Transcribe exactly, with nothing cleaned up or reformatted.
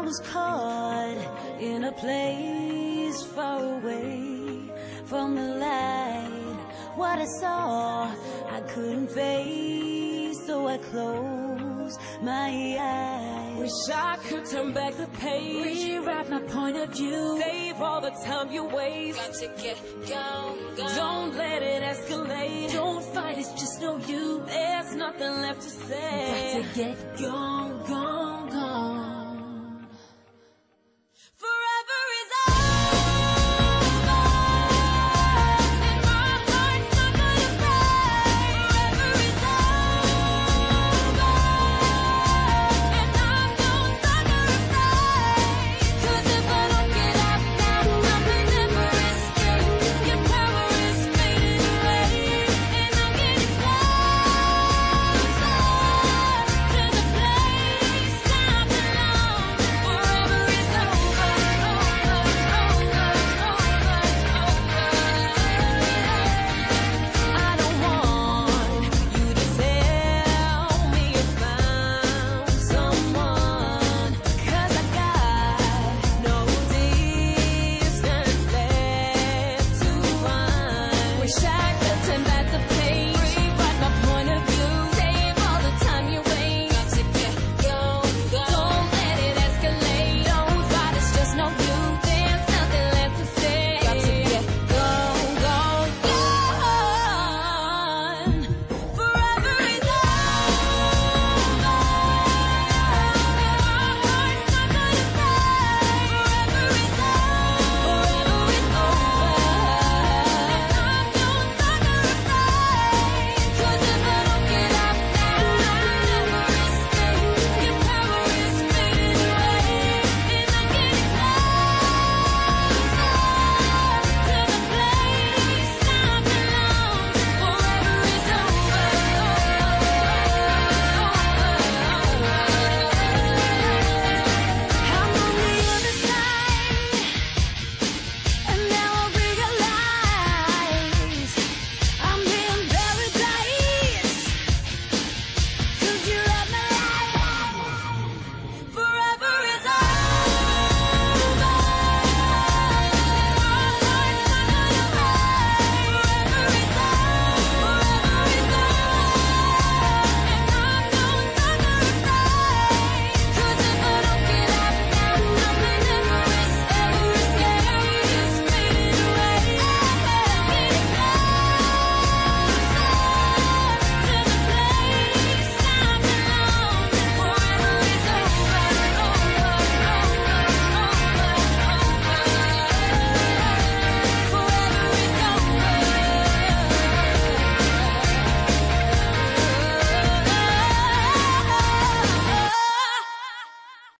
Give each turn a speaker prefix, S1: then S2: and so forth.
S1: was caught in a place far away from the light. What I saw, I couldn't face, so I closed my eyes.
S2: Wish I could turn back the page,
S1: rewrite my point of view,
S2: save all the time you waste.
S1: got to get gone, gone.
S2: Don't let it escalate.
S1: Don't fight, it's just no you.
S2: There's nothing left to say.
S1: Got to get gone.